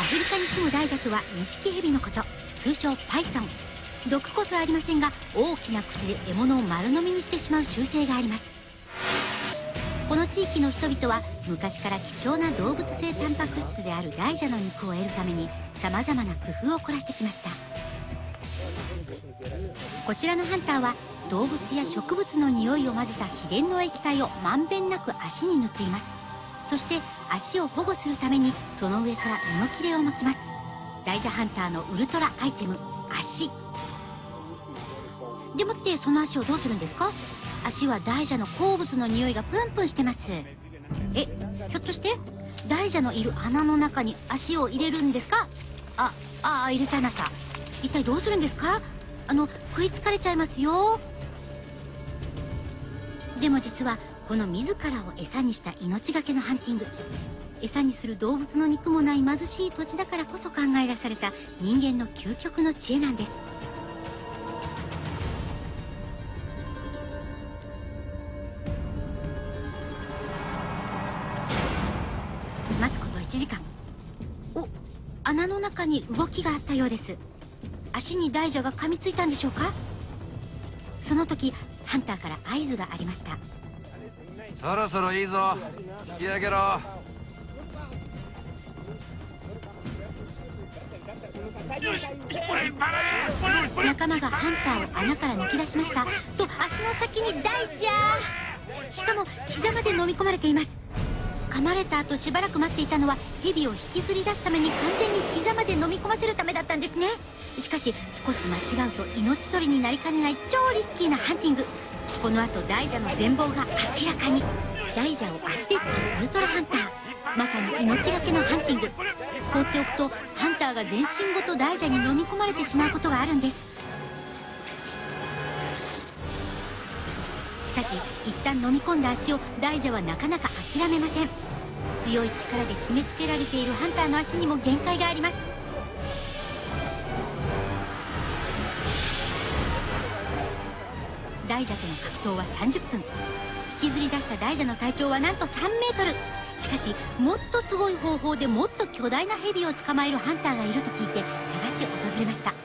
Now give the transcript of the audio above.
フリカに住む大蛇とはニシキヘビのこと、通称パイソン。毒こそありませんが、大きな口で獲物を丸飲みにしてしまう習性があります。この地域の人々は昔から貴重な動物性タンパク質である大蛇の肉を得るためにさまざまな工夫を凝らしてきました。こちらのハンターは動物や植物の匂いを混ぜた秘伝の液体をまんべんなく足に塗っています。そして足を保護するためにその上から布切れを巻きます。大蛇ハンターのウルトラアイテム、足でもってその足をどうするんですか？足は大蛇の好物の匂いがプンプンしてます。ひょっとして大蛇のいる穴の中に足を入れるんですか？入れちゃいました。一体どうするんですか？食いつかれちゃいますよ。でも実はこの自らを餌にした命がけのハンティング、餌にする動物の肉もない貧しい土地だからこそ考え出された人間の究極の知恵なんです。待つこと1時間。穴の中に動きがあったようです。足に大蛇が噛みついたんでしょうか？その時ハンターから合図がありました。 そろそろいいぞ、引き上げろ。 仲間がハンターを穴から抜き出しましたと、足の先に大蛇、しかも膝まで飲み込まれています。噛まれた後しばらく待っていたのは蛇を引きずり出すために完全に膝まで飲み込ませるためだったんですね。しかし少し間違うと命取りになりかねない超リスキーなハンティング。この後大蛇の全貌が明らかに。大蛇を足で釣るウルトラハンター、まさに命がけのハンティング。放っておくとハンターが全身ごと大蛇に飲み込まれてしまうことがあるんです。しかし一旦飲み込んだ足を大蛇はなかなか諦めません。強い力で締め付けられているハンターの足にも限界があります。大蛇との格闘は30分。引きずり出した大蛇の体長はなんと3メートル。しかしもっとすごい方法でもっと巨大なヘビを捕まえるハンターがいると聞いて探し訪れました。